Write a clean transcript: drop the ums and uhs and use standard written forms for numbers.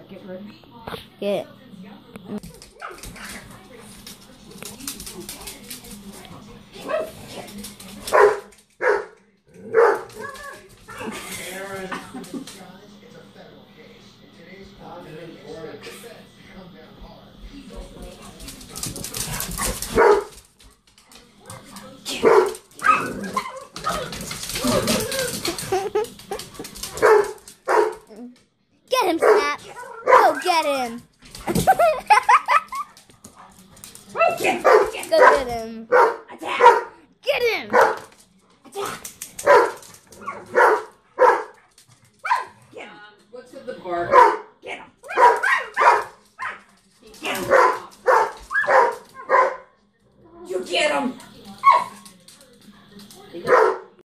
Get rid. Get. Get him, Snap. Go get him. Go get him. Attack. Get him. Attack. What's with the bark?